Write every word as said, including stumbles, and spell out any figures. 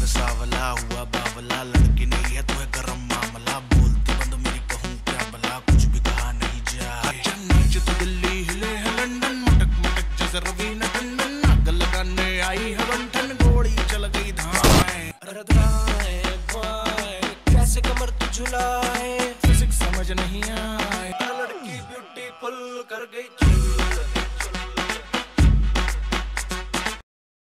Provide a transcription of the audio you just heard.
सावला हुआ बावला, लड़की नहीं है तो है गरम मामला, बोलती बंद मेरी कहूँ क्या भला, कुछ भी कहा नहीं जाए। चेन्नई तो दिल्ली हिले है लंदन, मटक मटक जैसे रवीना टंडन, आग लगाने आई है बंठन, गोली चल गई धाए। अरे दाएं बाएं कैसे कमर तू झुलाए, फिजिक्स समझ नहीं आए।